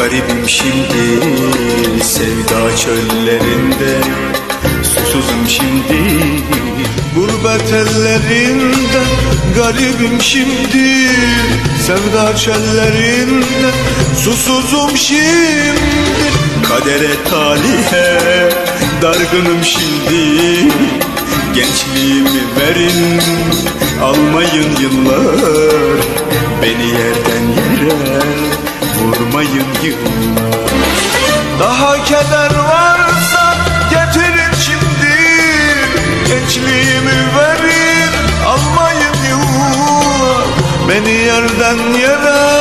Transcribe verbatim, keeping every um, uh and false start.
Garibim şimdi sevda çöllerinde, susuzum şimdi gurbet ellerinde. Garibim şimdi sevda çöllerinde, susuzum şimdi kadere talihe dargınım şimdi. Gençliğimi verin, almayın yıllar, beni yerden yere vurmayın yıllar. Daha keder varsa getirin şimdi, gençliğimi verin, almayın yıllar, beni yerden yere